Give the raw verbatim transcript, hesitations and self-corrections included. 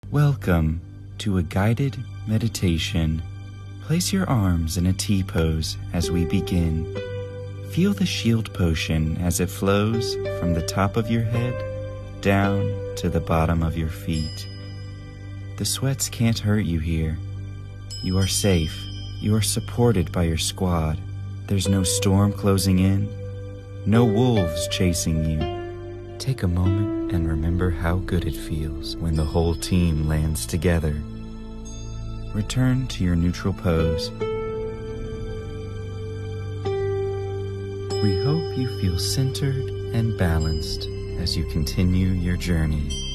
Welcome to a guided meditation. Place your arms in a T pose as we begin. Feel the shield potion as it flows from the top of your head down to the bottom of your feet. The sweats can't hurt you here. You are safe. You are supported by your squad. There's no storm closing in, no wolves chasing you. Take a moment and remember how good it feels when the whole team lands together. Return to your neutral pose. We hope you feel centered and balanced as you continue your journey.